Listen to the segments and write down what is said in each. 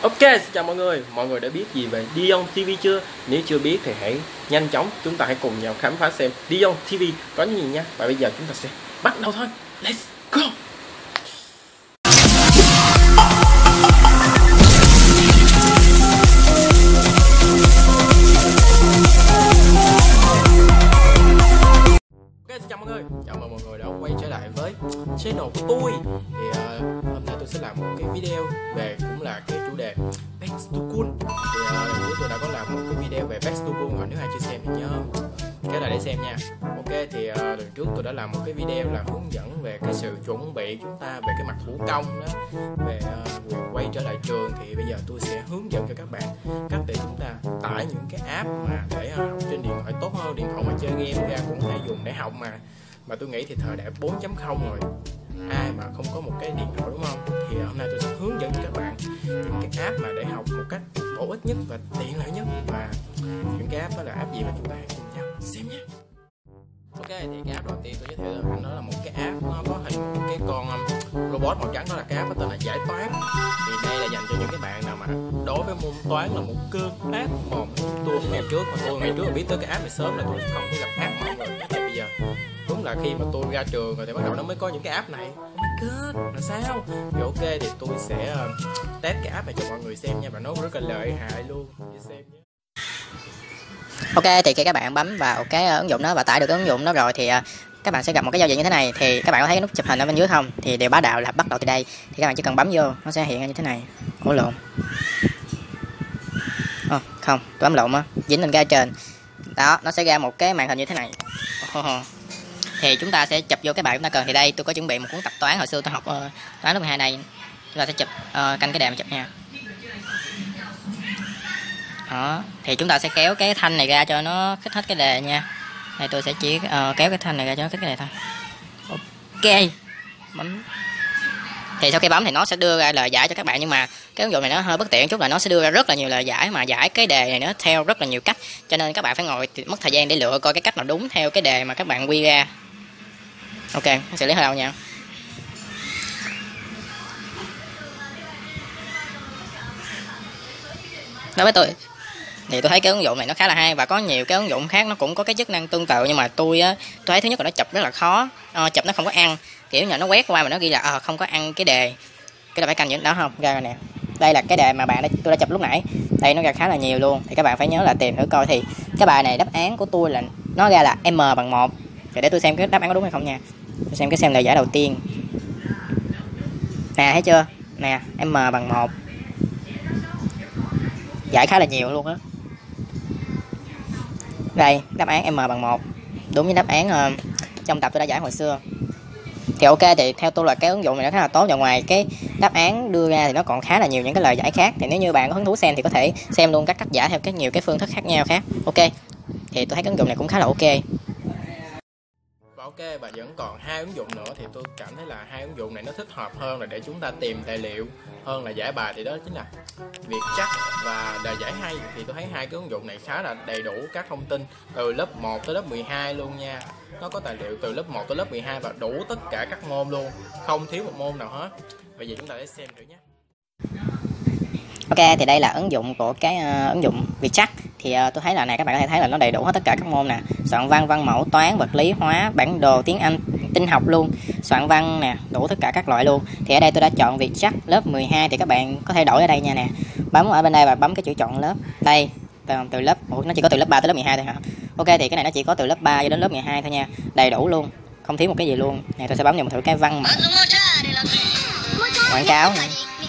Ok, xin chào mọi người đã biết gì về Dion TV chưa? Nếu chưa biết thì hãy nhanh chóng chúng ta hãy cùng nhau khám phá xem Dion TV có những gì nha. Và bây giờ chúng ta sẽ bắt đầu thôi. Let's go! Ok, xin chào mọi người, chào mừng mọi người đã quay trở lại với channel của tôi. Thì hôm nay tôi sẽ làm một cái video về cũng là cái chủ đề Back to School. Thì lần trước tôi đã có làm một cái video về Back to School rồi, nếu ai chưa xem thì nhớ cái này để xem nha. Ok, thì lần trước tôi đã làm một cái video là hướng dẫn về cái sự chuẩn bị chúng ta về cái mặt thủ công đó, về việc quay trở lại trường. Thì bây giờ tôi sẽ hướng dẫn cho các bạn cách để chúng ta tải những cái app mà để học trên điện thoại tốt hơn. Điện thoại mà chơi game ra cũng hay dùng để học mà tôi nghĩ thì thời đại 4.0 rồi, ai mà không có một cái điện thoại, đúng không? Thì hôm nay tôi sẽ hướng dẫn cho các bạn những cái app mà để học một cách bổ ích nhất và tiện lợi nhất. Và những cái app đó là app gì mà chúng ta hãy cùng nhau xem nhé. Ok, thì cái app đầu tiên tôi giới thiệu là nó là một cái app, nó có hình một cái con robot màu trắng. Đó là cái app có tên là Giải Toán. Thì đây là dành cho những cái bạn nào mà đối với môn toán là một cơn ác mộng. Tôi ngày trước biết tới cái app này sớm là tôi không có gặp ác mộng rồi. Thì bây giờ đúng là khi mà tôi ra trường rồi thì bắt đầu nó mới có những cái app này. Oh my god, là sao? Thì ok, thì tôi sẽ test cái app này cho mọi người xem nha. Và nó rất là lợi hại luôn, để xem nhé. Ok, thì khi các bạn bấm vào cái ứng dụng đó và tải được cái ứng dụng đó rồi thì các bạn sẽ gặp một cái giao diện như thế này. Thì các bạn có thấy cái nút chụp hình ở bên dưới không? Thì điều bá đạo là bắt đầu từ đây. Thì các bạn chỉ cần bấm vô, nó sẽ hiện ra như thế này. Ủa lộn. Không, tôi bấm lộn á, dính lên cái trên. Đó, nó sẽ ra một cái màn hình như thế này. Thì chúng ta sẽ chụp vô cái bài chúng ta cần. Thì đây tôi có chuẩn bị một cuốn tập toán, hồi xưa tôi học toán lớp 12 này. Chúng ta sẽ chụp canh cái đề mà chụp nha. Đó, thì chúng ta sẽ kéo cái thanh này ra cho nó khít hết cái đề nha. Đây tôi sẽ chỉ kéo cái thanh này ra cho nó khít cái đề thôi. Ok, bấm. Thì sau khi bấm thì nó sẽ đưa ra lời giải cho các bạn, nhưng mà cái ứng dụng này nó hơi bất tiện chút là nó sẽ đưa ra rất là nhiều lời giải, mà giải cái đề này nó theo rất là nhiều cách, cho nên các bạn phải ngồi mất thời gian để lựa coi cái cách nào đúng theo cái đề mà các bạn quy ra. Ok, nó xử lý hơi lâu nha. Đối với tôi thì tôi thấy cái ứng dụng này nó khá là hay, và có nhiều cái ứng dụng khác nó cũng có cái chức năng tương tự, nhưng mà tôi thấy thứ nhất là nó chụp rất là khó, chụp nó không có ăn, kiểu như nó quét qua mà nó ghi là không có ăn cái đề, cái là phải canh những đó không ra rồi nè. Đây là cái đề mà tôi đã chụp lúc nãy, đây nó ra khá là nhiều luôn. Thì các bạn phải nhớ là tìm thử coi thì cái bài này đáp án của tôi là nó ra là m bằng 1. Để tôi xem cái đáp án có đúng hay không nha. Tôi xem lời giải đầu tiên nè, thấy chưa nè, m bằng 1, giải khá là nhiều luôn á. Đây đáp án m bằng 1 đúng với đáp án trong tập tôi đã giải hồi xưa. Thì ok, thì theo tôi là cái ứng dụng này nó khá là tốt, và ngoài cái đáp án đưa ra thì nó còn khá là nhiều những cái lời giải khác. Thì nếu như bạn có hứng thú xem thì có thể xem luôn các cách giải theo nhiều cái phương thức khác nhau khác. Ok, thì tôi thấy cái ứng dụng này cũng khá là ok. Ok, và vẫn còn hai ứng dụng nữa. Thì tôi cảm thấy là hai ứng dụng này nó thích hợp hơn là để chúng ta tìm tài liệu hơn là giải bài. Thì đó chính là Vietchat và Đề Giải Hay. Thì tôi thấy hai cái ứng dụng này khá là đầy đủ các thông tin từ lớp 1 tới lớp 12 luôn nha. Nó có tài liệu từ lớp 1 tới lớp 12 và đủ tất cả các môn luôn, không thiếu một môn nào hết. Bây giờ chúng ta sẽ xem thử nhé. Ok, thì đây là ứng dụng của cái ứng dụng Vietchat. Thì tôi thấy là này, các bạn có thể thấy là nó đầy đủ hết tất cả các môn nè: soạn văn, văn mẫu, toán, vật lý, hóa, bản đồ, tiếng Anh, tin học luôn, soạn văn nè, đủ tất cả các loại luôn. Thì ở đây tôi đã chọn Vietchat lớp 12, thì các bạn có thể đổi ở đây nha nè. Bấm ở bên đây và bấm cái chữ chọn lớp. Đây, từ lớp nó chỉ có từ lớp 3 tới lớp 12 thôi hả? Ok, thì cái này nó chỉ có từ lớp 3 cho đến lớp 12 thôi nha. Đầy đủ luôn, không thiếu một cái gì luôn. Này tôi sẽ bấm vào một thử cái văn mẫu. Quảng cáo này.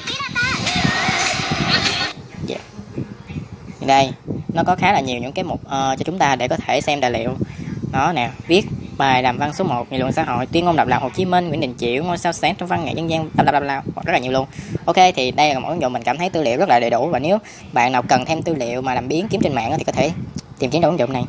Đây, nó có khá là nhiều những cái mục cho chúng ta để có thể xem tài liệu. Đó nè, viết bài làm văn số 1, nghị luận xã hội, tuyên ngôn độc lập Hồ Chí Minh, Nguyễn Đình Chiểu, ngôi sao sáng trong văn nghệ dân gian, rất là nhiều luôn. Ok, thì đây là một ứng dụng mình cảm thấy tư liệu rất là đầy đủ, và nếu bạn nào cần thêm tư liệu mà làm biếng kiếm trên mạng thì có thể tìm kiếm trong ứng dụng này.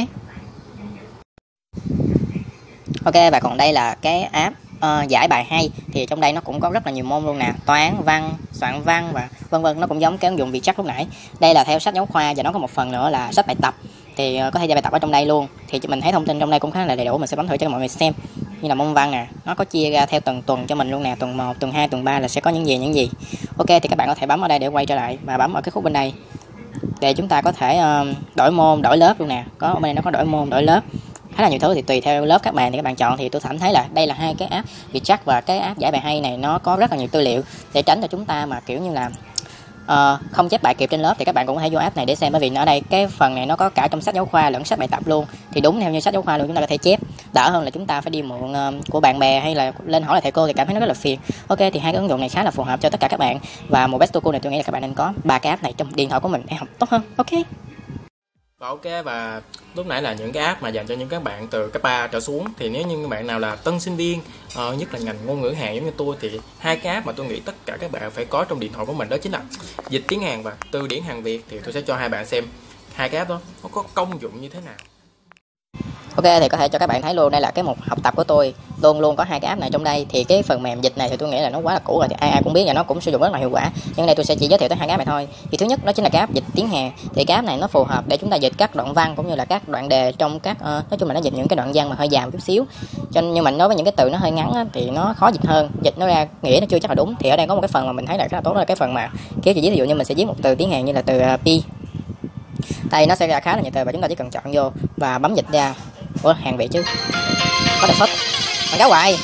Ok, và còn đây là cái app giải bài hay. Thì trong đây nó cũng có rất là nhiều môn luôn nè: toán, văn, soạn văn và vân vân. Nó cũng giống cái ứng dụng Vietchat lúc nãy. Đây là theo sách giáo khoa, và nó có một phần nữa là sách bài tập. Thì có thể giải bài tập ở trong đây luôn. Thì mình thấy thông tin trong đây cũng khá là đầy đủ. Mình sẽ bấm thử cho mọi người xem. như là môn văn nè, nó có chia ra theo từng tuần cho mình luôn nè, tuần 1, tuần 2, tuần 3 là sẽ có những gì. Ok, thì các bạn có thể bấm ở đây để quay trở lại và bấm ở cái khúc bên đây để chúng ta có thể đổi môn, đổi lớp luôn nè. Có ở bên đây nó có đổi môn, đổi lớp, khá là nhiều thứ, thì tùy theo lớp các bạn thì các bạn chọn. Thì tôi cảm thấy là đây là hai cái app Vietchat và cái app giải bài hay này nó có rất là nhiều tư liệu để tránh cho chúng ta mà kiểu như là không chép bài kịp trên lớp, thì các bạn cũng có thể vô app này để xem. Bởi vì ở đây cái phần này nó có cả trong sách giáo khoa lẫn sách bài tập luôn, thì đúng theo như sách giáo khoa luôn, chúng ta có thể chép đỡ hơn là chúng ta phải đi mượn của bạn bè hay là lên hỏi lại thầy cô, thì cảm thấy nó rất là phiền. Ok, thì hai cái ứng dụng này khá là phù hợp cho tất cả các bạn, và một Best School này tôi nghĩ là các bạn nên có 3 cái app này trong điện thoại của mình để học tốt hơn. Ok. Và ok, và lúc nãy là những cái app mà dành cho những các bạn từ cấp 3 trở xuống. Thì nếu như các bạn nào là tân sinh viên, nhất là ngành ngôn ngữ Hàn giống như tôi, thì hai cái app mà tôi nghĩ tất cả các bạn phải có trong điện thoại của mình đó chính là Dịch tiếng Hàn và Từ điển Hàn Việt. Thì tôi sẽ cho hai bạn xem hai cái app đó nó có công dụng như thế nào. Ok, thì có thể cho các bạn thấy luôn, đây là cái mục học tập của tôi, luôn luôn có hai cái app này trong đây. Thì cái phần mềm dịch này thì tôi nghĩ là nó quá là cũ rồi, thì ai cũng biết và nó cũng sử dụng rất là hiệu quả, nhưng đây tôi sẽ chỉ giới thiệu tới hai cái app này thôi. Thì thứ nhất đó chính là cái app dịch tiếng Hàn. Thì cái app này nó phù hợp để chúng ta dịch các đoạn văn cũng như là các đoạn đề trong các nói chung là nó dịch những cái đoạn văn mà hơi dài một chút xíu, cho nên nhưng mà nói với những cái từ nó hơi ngắn á, thì nó khó dịch hơn, dịch nó ra nghĩa nó chưa chắc là đúng. Thì ở đây có một cái phần mà mình thấy là rất là tốt, đó là cái phần mà kéo chỉ ví dụ như mình sẽ viết một từ tiếng Hàn như là từ pi, đây nó sẽ ra khá là nhiều từ và chúng ta chỉ cần chọn vô và bấm dịch ra. Ủa, Hàn Việt chứ, có đề xuất quảng cáo hoài.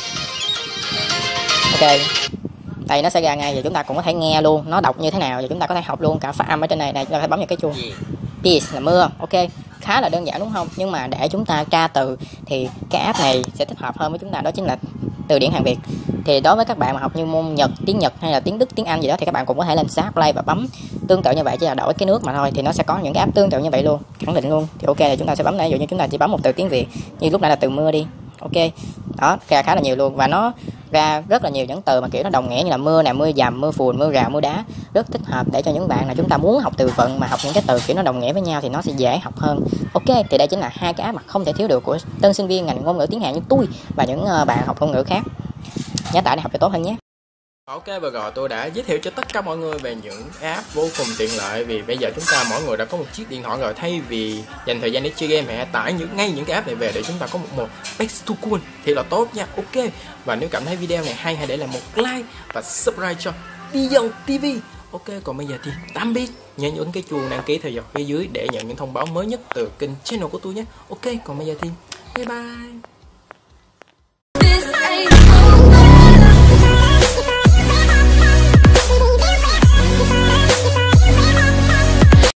Ok, đây nó sẽ ra ngay, và chúng ta cũng có thể nghe luôn nó đọc như thế nào, và chúng ta có thể học luôn cả phát âm ở trên này. Này chúng ta phải bấm vào cái chuông peace là mưa. Ok, khá là đơn giản đúng không? Nhưng mà để chúng ta tra từ thì cái app này sẽ thích hợp hơn với chúng ta, đó chính là Từ điển Hàn Việt. Thì đối với các bạn mà học như môn tiếng Nhật hay là tiếng Đức, tiếng Anh gì đó, thì các bạn cũng có thể lên Start Play và bấm tương tự như vậy, chỉ là đổi cái nước mà thôi. Thì nó sẽ có những cái app tương tự như vậy luôn, khẳng định luôn. Thì ok, thì chúng ta sẽ bấm này, ví dụ như chúng ta chỉ bấm một từ tiếng Việt như lúc nãy là từ mưa đi. Ok, đó ra khá là nhiều luôn, và nó ra rất là nhiều những từ mà kiểu nó đồng nghĩa như là mưa nè, mưa dầm, mưa phùn, mưa rào, mưa đá, rất thích hợp để cho những bạn là chúng ta muốn học từ vựng mà học những cái từ kiểu nó đồng nghĩa với nhau thì nó sẽ dễ học hơn. Ok, thì đây chính là hai cái app mà không thể thiếu được của tân sinh viên ngành ngôn ngữ tiếng Hàn như tôi và những bạn học ngôn ngữ khác. Nhớ tải để học cho tốt hơn nhé. Ok, vừa rồi tôi đã giới thiệu cho tất cả mọi người về những app vô cùng tiện lợi, vì bây giờ chúng ta mỗi người đã có một chiếc điện thoại rồi. Thay vì dành thời gian để chơi game, hãy tải ngay những cái app này về để chúng ta có một Best School thì là tốt nha. Ok, và nếu cảm thấy video này hay, hãy để lại một like và subscribe cho Beyond TV. Ok, còn bây giờ thì tạm biệt, nhớ nhấn cái chuông đăng ký theo dõi phía dưới để nhận những thông báo mới nhất từ kênh channel của tôi nhé. Ok, còn bây giờ thì bye bye.